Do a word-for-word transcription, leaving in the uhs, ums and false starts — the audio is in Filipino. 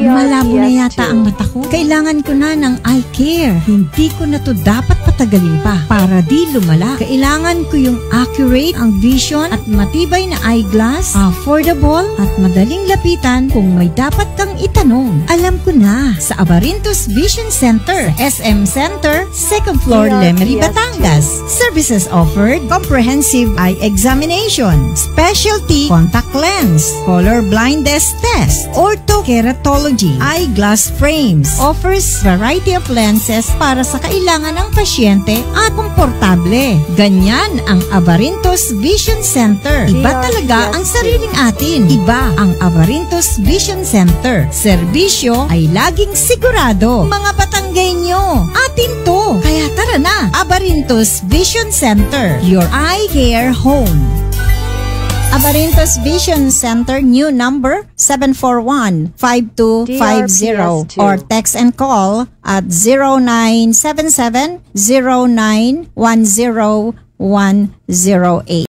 Malabo na yata ang mata ko. Kailangan ko na ng eye care. Hindi ko na to dapat patagalin pa para di lumala. Kailangan ko yung accurate ang vision at matibay na eyeglass, affordable at madaling lapitan kung may dapat kang itanong. Alam ko na, sa Abarintos Vision Center, S M Center, second floor, Lemery, Batangas. Services offered: comprehensive eye examination, specialty contact lens, color blindness test, orthokeratology, eyeglass frames. Offers variety of lenses para sa kailangan ng pasyente at komportable. Ganyan ang Abarintos Vision Center. Iba talaga ang sariling atin. Iba ang Abarintos Vision Center. Serbisyo ay laging sigurado. Mga Batanggenyo, atin to. Kaya tara na, Abarintos Vision Center, your eye care home. Abarintos Vision Center, new number seven four one, five two five zero or text and call at zero nine seven seven, zero nine one zero one zero eight.